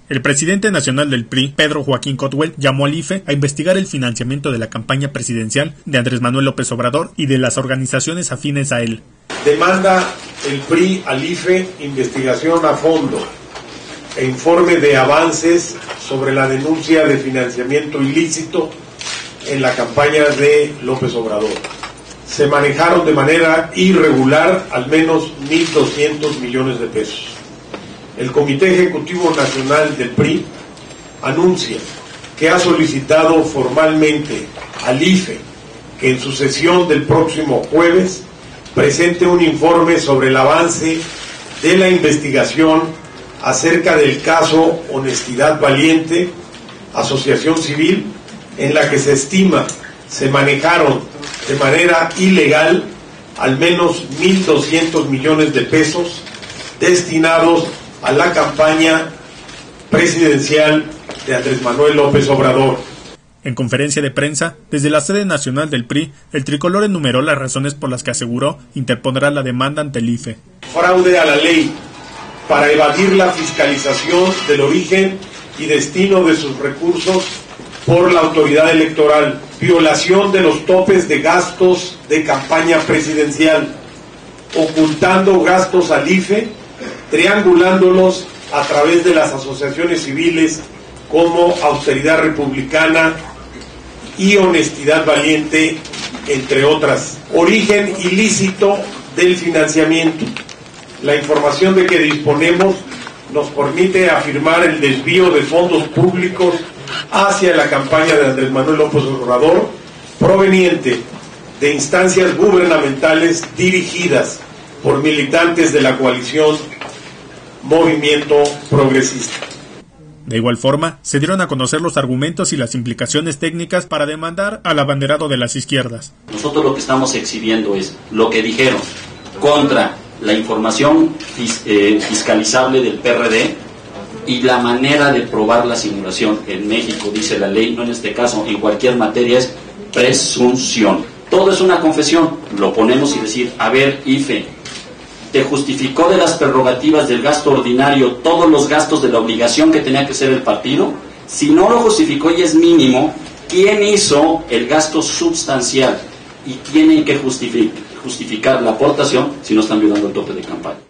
El presidente nacional del PRI, Pedro Joaquín Cotwell, llamó al IFE a investigar el financiamiento de la campaña presidencial de Andrés Manuel López Obrador y de las organizaciones afines a él. Demanda el PRI al IFE investigación a fondo e informe de avances sobre la denuncia de financiamiento ilícito en la campaña de López Obrador. Se manejaron de manera irregular al menos 1.200 millones de pesos. El Comité Ejecutivo Nacional del PRI anuncia que ha solicitado formalmente al IFE que en su sesión del próximo jueves presente un informe sobre el avance de la investigación acerca del caso Honestidad Valiente, asociación civil, en la que se estima se manejaron de manera ilegal al menos 1.200 millones de pesos destinados a la campaña presidencial de Andrés Manuel López Obrador. En conferencia de prensa, desde la sede nacional del PRI, el tricolor enumeró las razones por las que aseguró interpondrá la demanda ante el IFE. Fraude a la ley para evadir la fiscalización del origen y destino de sus recursos por la autoridad electoral, violación de los topes de gastos de campaña presidencial, ocultando gastos al IFE, triangulándolos a través de las asociaciones civiles como Austeridad Republicana y Honestidad Valiente, entre otras. Origen ilícito del financiamiento. La información de que disponemos nos permite afirmar el desvío de fondos públicos hacia la campaña de Andrés Manuel López Obrador, proveniente de instancias gubernamentales dirigidas por militantes de la coalición Movimiento Progresista. De igual forma, se dieron a conocer los argumentos y las implicaciones técnicas para demandar al abanderado de las izquierdas. Nosotros lo que estamos exhibiendo es lo que dijeron contra la información fiscalizable del PRD y la manera de probar la simulación. En México, dice la ley, no en este caso, en cualquier materia es presunción. Todo es una confesión. Lo ponemos y decir, a ver, IFE, ¿te justificó de las prerrogativas del gasto ordinario todos los gastos de la obligación que tenía que hacer el partido? Si no lo justificó y es mínimo, ¿quién hizo el gasto sustancial? Y tienen que justificar la aportación si no están violando el tope de campaña.